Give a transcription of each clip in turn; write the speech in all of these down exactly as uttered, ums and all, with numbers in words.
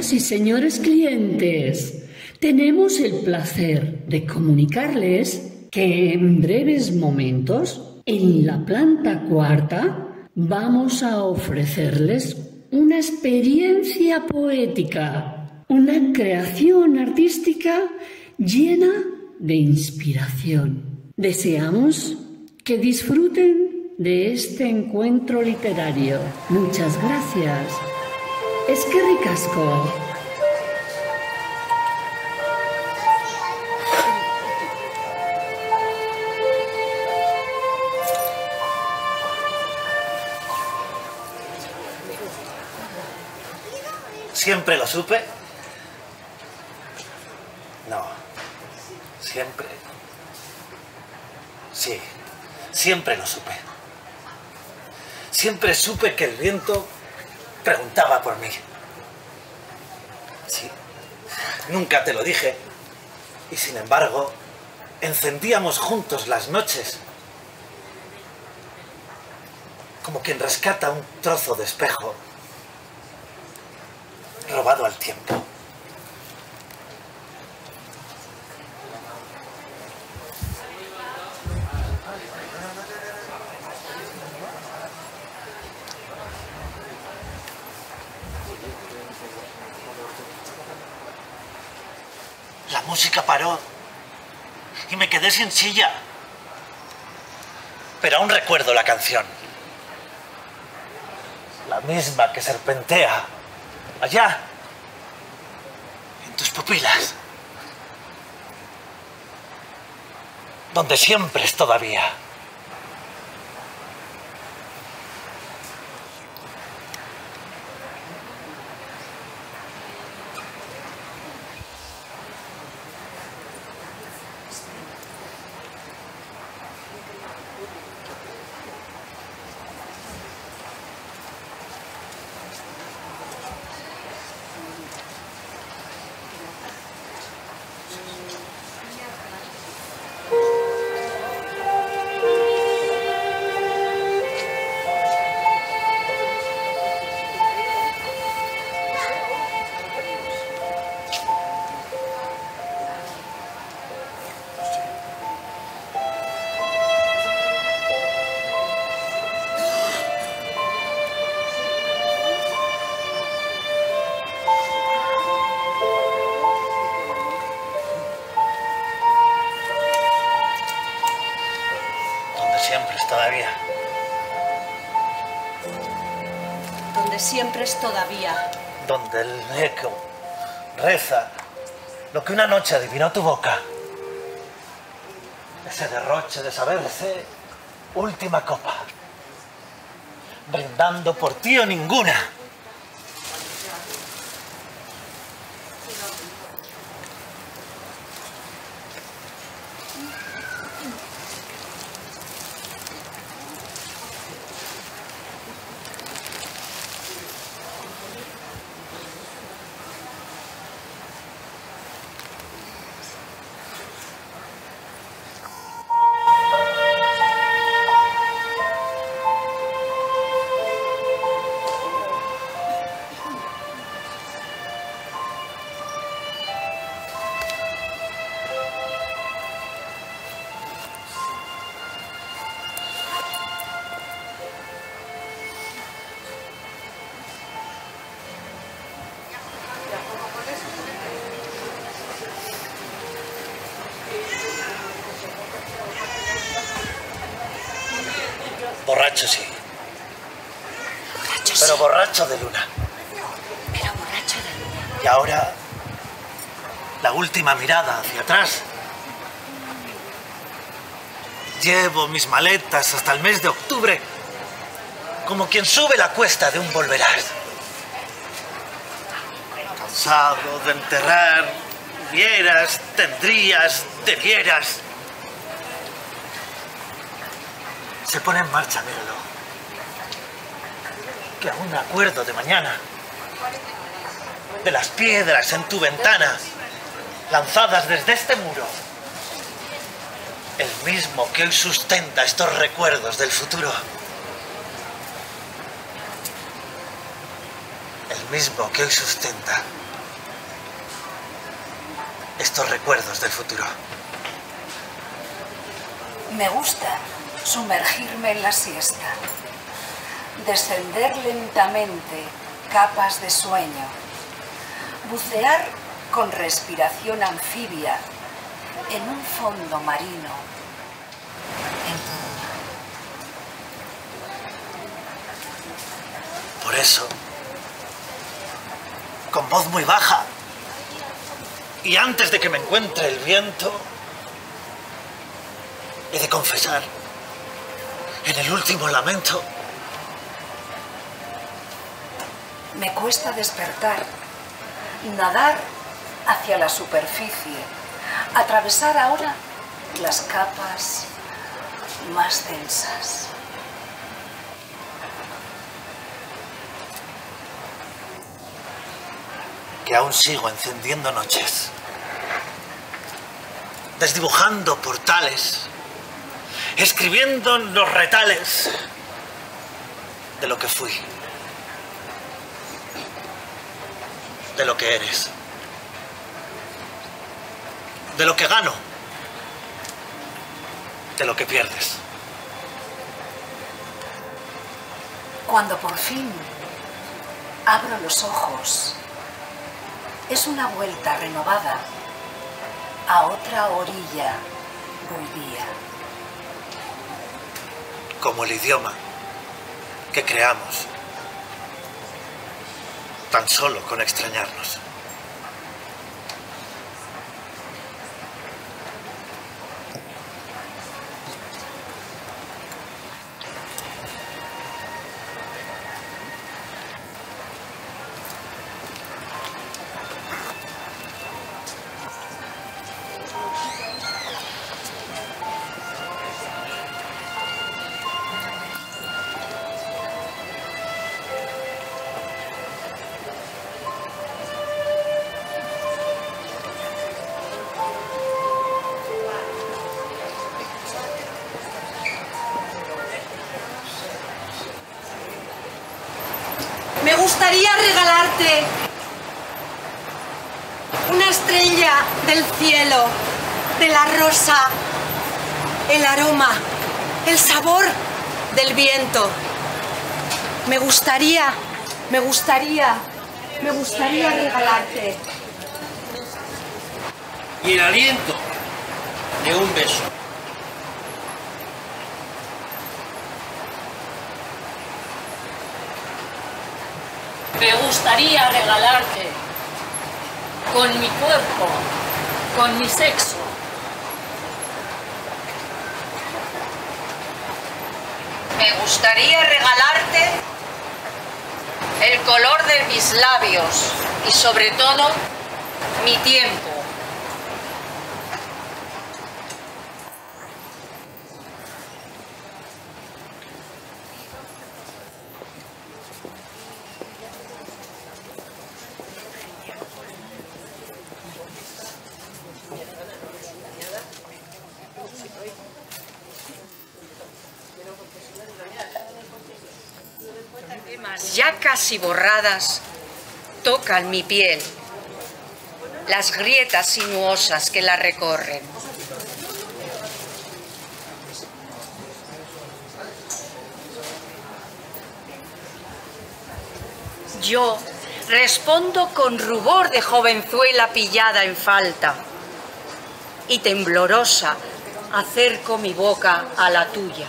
Señoras y señores clientes, tenemos el placer de comunicarles que en breves momentos, en la planta cuarta, vamos a ofrecerles una experiencia poética, una creación artística llena de inspiración. Deseamos que disfruten de este encuentro literario. Muchas gracias. Eskerrik asko. ¿Siempre lo supe? No. Siempre. Sí, siempre lo supe. Siempre supe que el viento preguntaba por mí. Sí, nunca te lo dije. Y sin embargo, encendíamos juntos las noches. Como quien rescata un trozo de espejo robado al tiempo. La música paró y me quedé sin silla. Pero aún recuerdo la canción. La misma que serpentea allá, en tus pupilas, donde siempre es todavía. Siempre es todavía. Donde siempre es todavía. Donde el eco reza lo que una noche adivinó tu boca. Ese derroche de saberse, última copa. Brindando por ti o ninguna. Borracho sí. Borracho Pero sí. borracho de luna. Pero borracho de luna. Y ahora, la última mirada hacia atrás. Llevo mis maletas hasta el mes de octubre, como quien sube la cuesta de un volverás. Cansado de enterrar, vieras, tendrías, debieras. Se pone en marcha, míralo. Que aún me acuerdo de mañana. De las piedras en tu ventana, lanzadas desde este muro. El mismo que hoy sustenta estos recuerdos del futuro. El mismo que hoy sustenta estos recuerdos del futuro. Me gusta sumergirme en la siesta, descender lentamente capas de sueño, bucear con respiración anfibia en un fondo marino. Por eso, con voz muy baja, y antes de que me encuentre el viento, he de confesar, en el último lamento, me cuesta despertar, nadar hacia la superficie, atravesar ahora las capas más densas. Que aún sigo encendiendo noches, desdibujando portales, escribiendo en los retales de lo que fui, de lo que eres, de lo que gano, de lo que pierdes. Cuando por fin abro los ojos, es una vuelta renovada a otra orilla del día. Como el idioma que creamos, tan solo con extrañarnos. Me gustaría regalarte una estrella del cielo, de la rosa, el aroma, el sabor del viento. Me gustaría, me gustaría, me gustaría regalarte. Y el aliento de un beso. Me gustaría regalarte con mi cuerpo, con mi sexo. Me gustaría regalarte el color de mis labios y sobre todo mi tiempo. Ya casi borradas tocan mi piel, las grietas sinuosas que la recorren. Yo respondo con rubor de jovenzuela pillada en falta y temblorosa acerco mi boca a la tuya.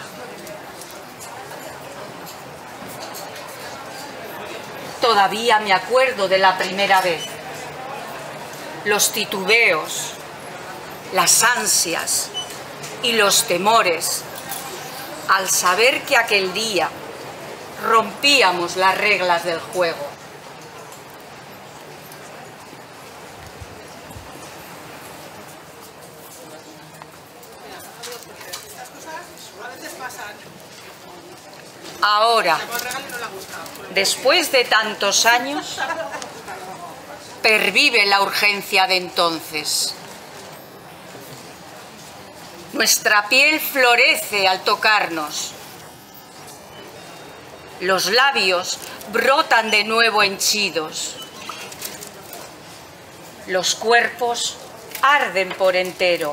Todavía me acuerdo de la primera vez, los titubeos, las ansias y los temores al saber que aquel día rompíamos las reglas del juego. Ahora, después de tantos años, pervive la urgencia de entonces. Nuestra piel florece al tocarnos. Los labios brotan de nuevo henchidos. Los cuerpos arden por entero.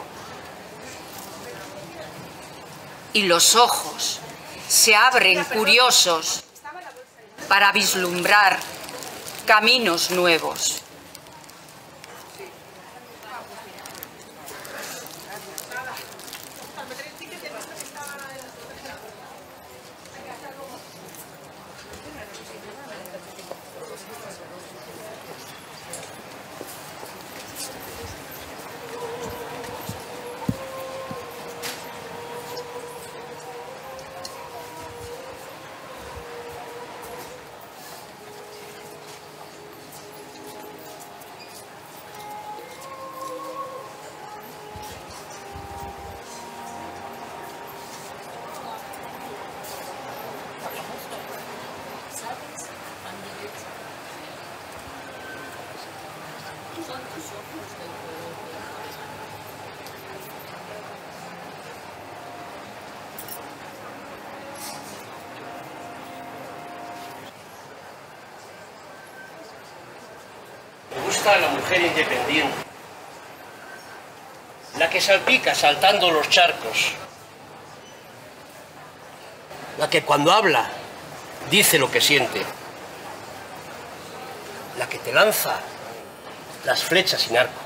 Y los ojos se abren curiosos para vislumbrar caminos nuevos. Me gusta la mujer independiente, la que salpica saltando los charcos, la que cuando habla dice lo que siente, la que te lanza las flechas sin arco.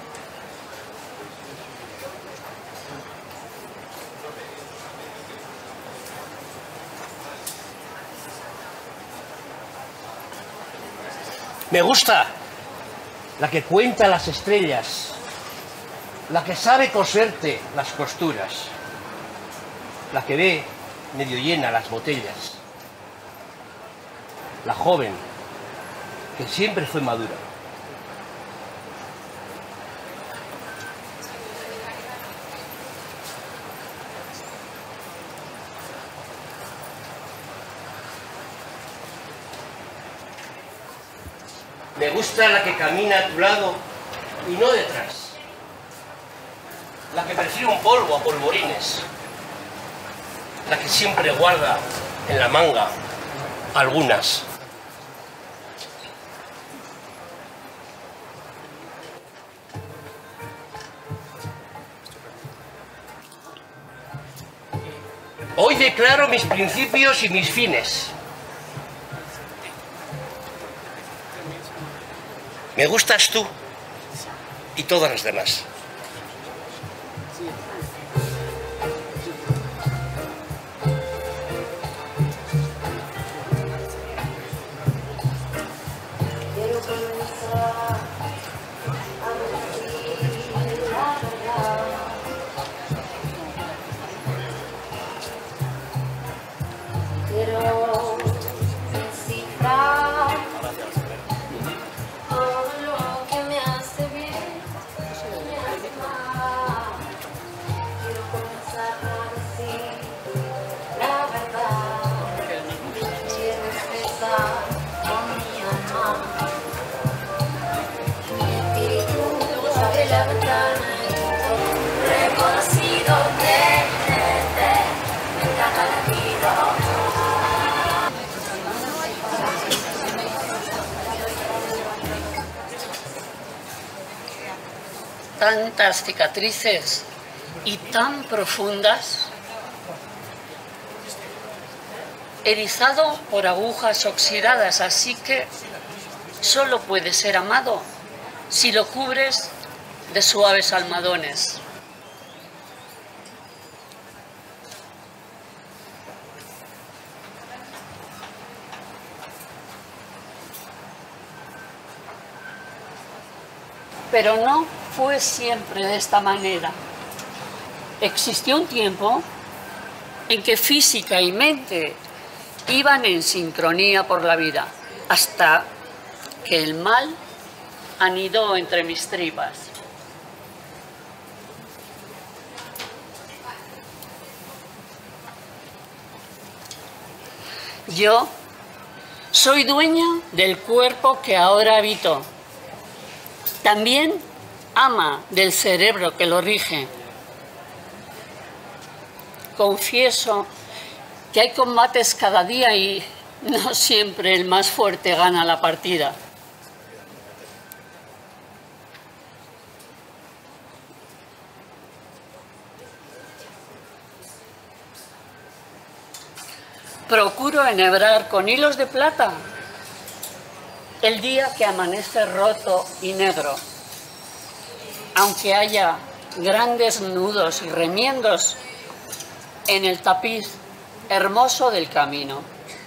Me gusta la que cuenta las estrellas, la que sabe coserte las costuras, la que ve medio llena las botellas, la joven que siempre fue madura. Me gusta la que camina a tu lado y no detrás. La que prefiere un polvo a polvorines. La que siempre guarda en la manga algunas. Hoy declaro mis principios y mis fines. Me gustas tú y todas las demás. Quiero comenzar a decir la verdad. Quiero descifrar todo lo que me hace bien, me hace mal. Quiero comenzar a decir la verdad. Quiero expresar con mi alma. Mi espíritu abre la ventana y reconocido de gente. Me encanta la vida. Tantas cicatrices y tan profundas, erizado por agujas oxidadas, así que solo puede ser amado si lo cubres de suaves almohadones. Pero no fue siempre de esta manera. Existió un tiempo en que física y mente iban en sincronía por la vida, hasta que el mal anidó entre mis tripas. Yo soy dueña del cuerpo que ahora habito. También ama del cerebro que lo rige. Confieso que hay combates cada día y no siempre el más fuerte gana la partida. procuro enhebrar con hilos de plata el día que amanece roto y negro, aunque haya grandes nudos y remiendos en el tapiz hermoso del camino.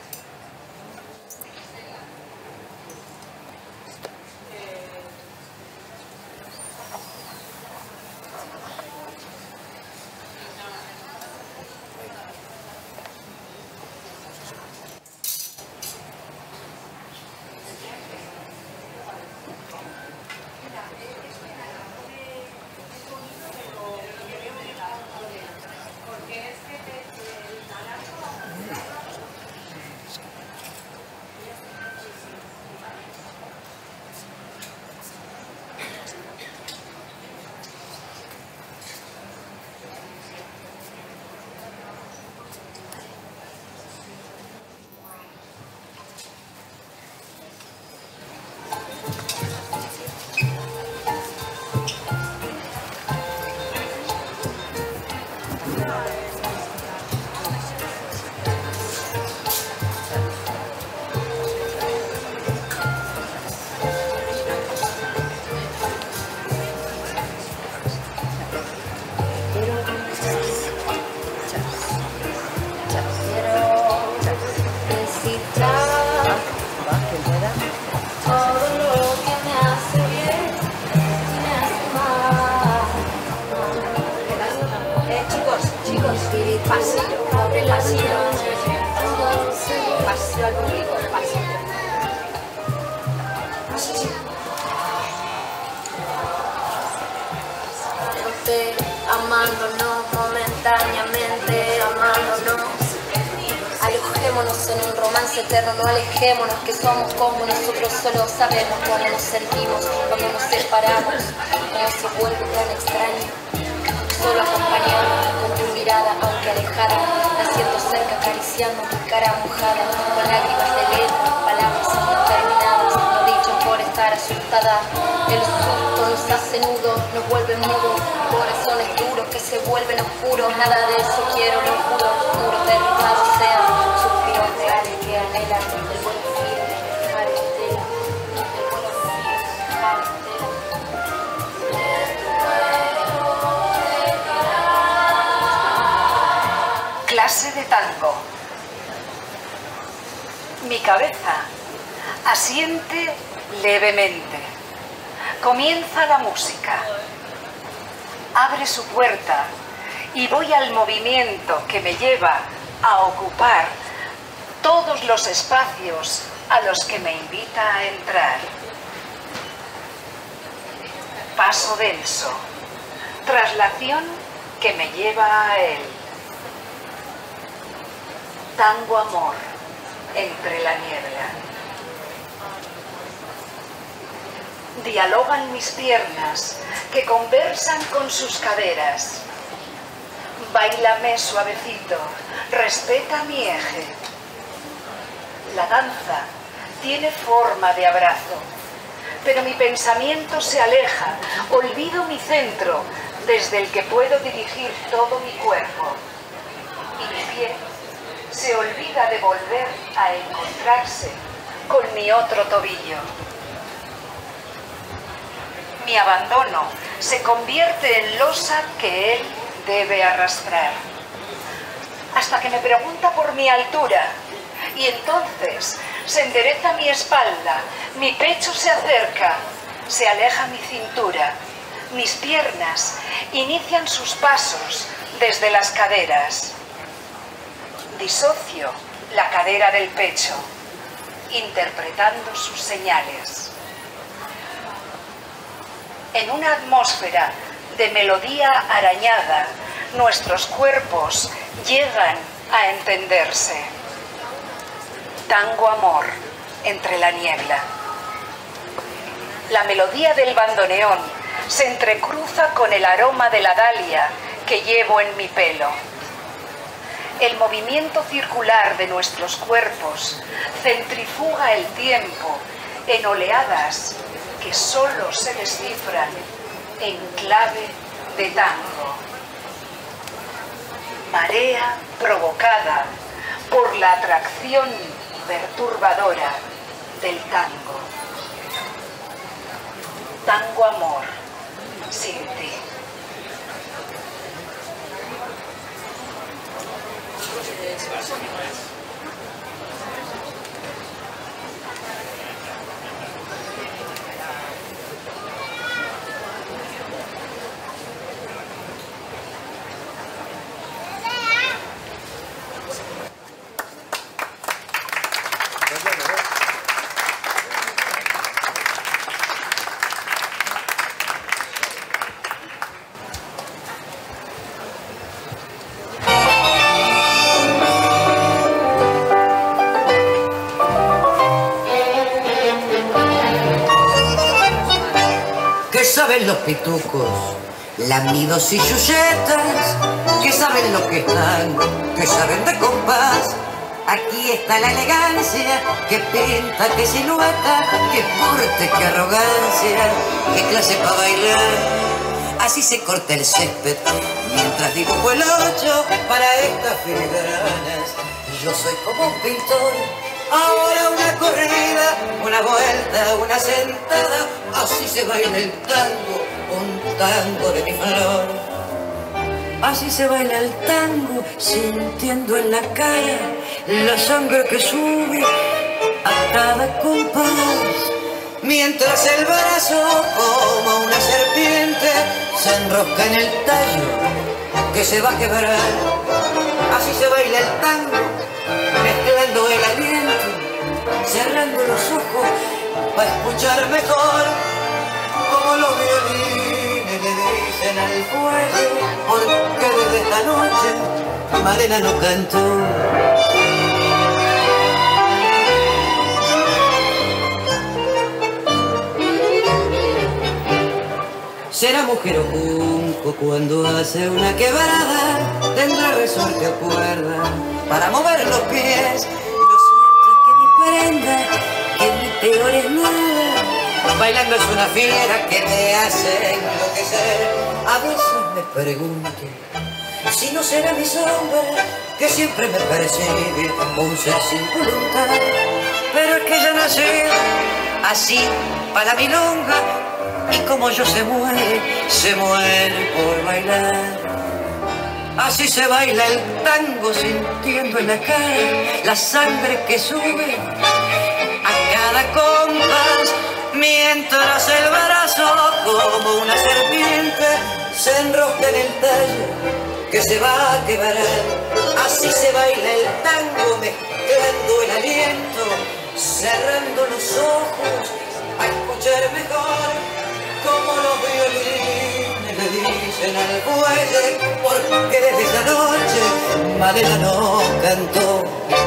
Amándonos momentáneamente, amándonos. Alojémonos en un romance eterno, no alejémonos, que somos como nosotros solo sabemos cómo nos sentimos cuando nos separamos, cómo se vuelve tan extraño. Solo acompañándonos con tu mirada, aunque alejada, la siento cerca, acariciando mi cara mojada, con lágrimas de letra, palabras indeterminadas, no dicho por estar asustada. El susto nos hace nudos, nos vuelve mudos, corazones duros que se vuelven oscuros, nada de eso quiero, lo juro, muros derribados sean, suspiros reales que anhelan, el vuelo firme, dejar estela, el vuelo firme, dejar estela. Clase de tango. Mi cabeza asiente levemente. Comienza la música. Abre su puerta y voy al movimiento que me lleva a ocupar todos los espacios a los que me invita a entrar. Paso denso. Traslación que me lleva a él. Tango amor entre la niebla. Dialogan mis piernas que conversan con sus caderas. Báilame suavecito, respeta mi eje. La danza tiene forma de abrazo, pero mi pensamiento se aleja, olvido mi centro desde el que puedo dirigir todo mi cuerpo. Y mi pie se olvida de volver a encontrarse con mi otro tobillo. Mi abandono se convierte en losa que él debe arrastrar. Hasta que me pregunta por mi altura, y entonces se endereza mi espalda, mi pecho se acerca, se aleja mi cintura, mis piernas inician sus pasos desde las caderas. Disocio la cadera del pecho, interpretando sus señales. En una atmósfera de melodía arañada, nuestros cuerpos llegan a entenderse. Tango amor entre la niebla. La melodía del bandoneón se entrecruza con el aroma de la dalia que llevo en mi pelo. El movimiento circular de nuestros cuerpos centrifuga el tiempo en oleadas que solo se descifran en clave de tango. Marea provocada por la atracción perturbadora del tango. Tango amor, sin ti. ¿Qué saben los pitucos, lamidos y chuchetas? ¿Qué saben los que están, que saben de compás? Aquí está la elegancia, que pinta, que silueta, que porte, que arrogancia, que clase para bailar. Así se corta el césped, mientras dibujo el ocho para estas filigranas. Yo soy como un pintor, ahora una corrida, una vuelta, una sentada. Así se baila el tango, un tango de mi flor. Así se baila el tango, sintiendo en la cara la sangre que sube a cada compás. Mientras el brazo, como una serpiente, se enrosca en el tallo que se va a quebrar. Así se baila el tango, mezclando el aliento, cerrando los ojos para escuchar mejor, como los violines le dicen al fuego, porque desde esta noche Malena no cantó. Será mujer o junco cuando hace una quebrada, tendrá resorte o cuerda para mover los pies. Lo cierto es que mi prenda, que mi peor es nada, bailando es una fiera que me hace enloquecer. A veces me pregunto si no será mi sombra, que siempre me persigue, un ser sin voluntad. Pero es que yo nací así para la milonga, y como yo se muere, se muere por bailar. Así se baila el tango, sintiendo en la cara la sangre que sube a cada compás, mientras el brazo, como una serpiente, se enrosca en el tallo que se va a quebrar. Así se baila el tango, mezclando el aliento, cerrando los ojos a escuchar mejor, como los violines le dicen al buey, porque desde esa noche Malena no cantó.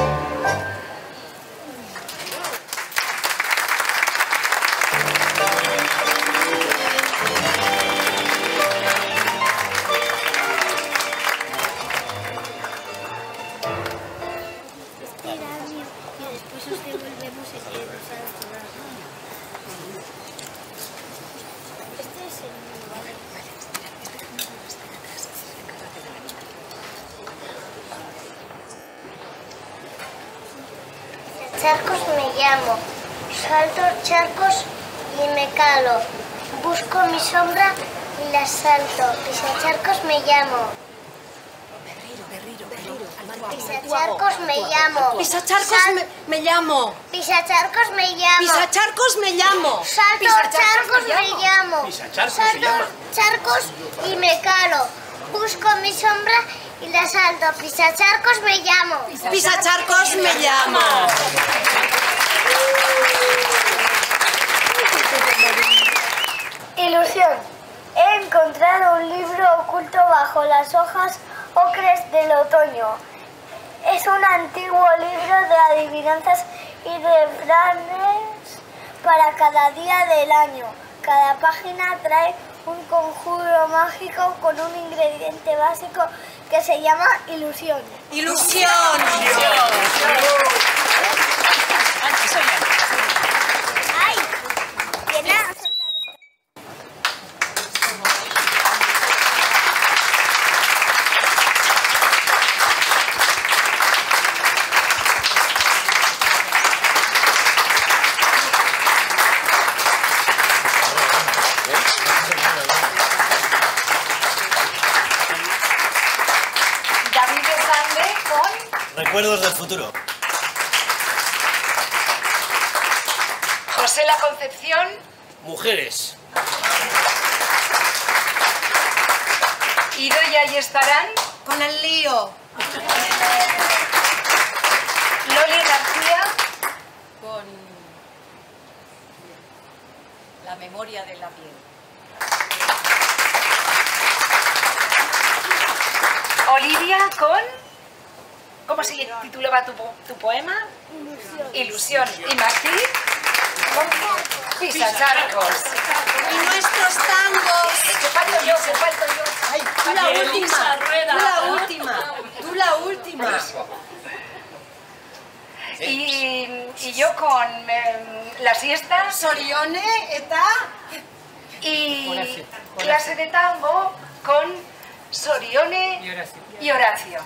Charcos me llamo, salto charcos y me calo, busco mi sombra y la salto, pisacharcos me llamo. Pisacharcos me llamo. Pisacharcos me, me llamo. Pisacharcos me llamo. Pisacharcos me llamo. Salto charcos me llamo. Salto charcos y me calo, busco mi sombra y la salto, pisacharcos me llamo. Pisacharcos me llamo. Ilusión. He encontrado un libro oculto bajo las hojas ocres del otoño. Es un antiguo libro de adivinanzas y refranes para cada día del año. Cada página trae un conjuro mágico con un ingrediente básico que se llama ilusión. ¡Ilusión! ¡Ay! ¡Llena! Recuerdos del futuro. José La Concepción. Mujeres. Idoia y estarán. Con el lío. Loli García. Con la memoria de la piel. Olivia con... ¿Cómo se titulaba tu, po- tu poema? Ilusión. Ilusión. ¿Y Martí? Con Pisacharcos. Y nuestros tangos. Que falto yo, que falto yo. Ay, tú la Y última. Elisa Rueda. Tú la última. Tú la última. Y, y yo con em, La Siesta Sorione eta y clase de tango con Sorione y Horacio.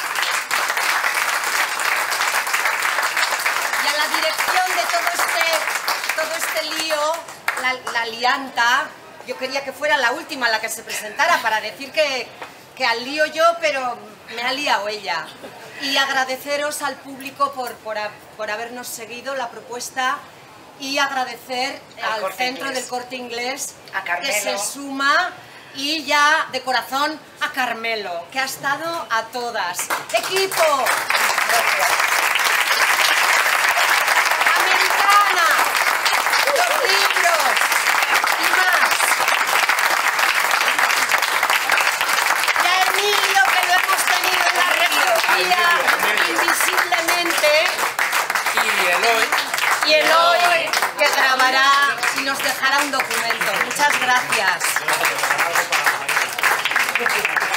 y a la dirección de todo este todo este lío, la, la lianta. Yo quería que fuera la última la que se presentara para decir que, que al lío yo, pero me ha liado ella. Y agradeceros al público por, por, ha- por habernos seguido la propuesta y agradecer Al al Corte Centro Inglés. del Corte Inglés A Carmelo. que se suma y ya de corazón a Carmelo, que ha estado a todas. ¡Equipo! ¡Americana! ¡Los libros! Y más. Y a Emilio, que lo hemos tenido en la recepción invisiblemente. Y Eloy. Y Eloy, que grabará y nos dejará un documento. Muchas gracias.